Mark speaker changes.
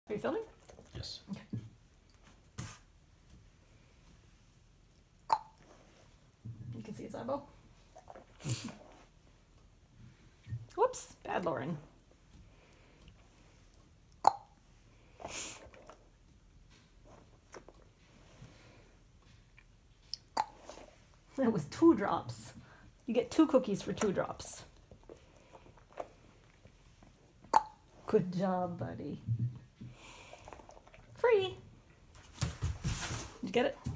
Speaker 1: Are you filming?
Speaker 2: Yes.
Speaker 1: Okay. You can see his eyeball. Whoops, bad Lauren. That was 2 drops. You get 2 cookies for 2 drops. Good job, buddy. Free. Did you get it?